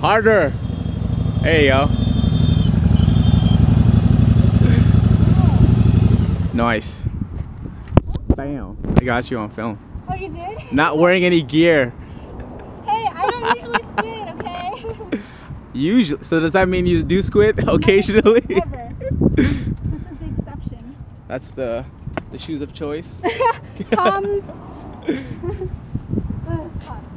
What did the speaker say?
Harder. There you go. Nice. Bam. I got you on film. Oh, you did? Not wearing any gear. Hey, I don't usually squid, okay? Usually. So does that mean you do squid occasionally? Never. This is the exception. That's the shoes of choice. Tom.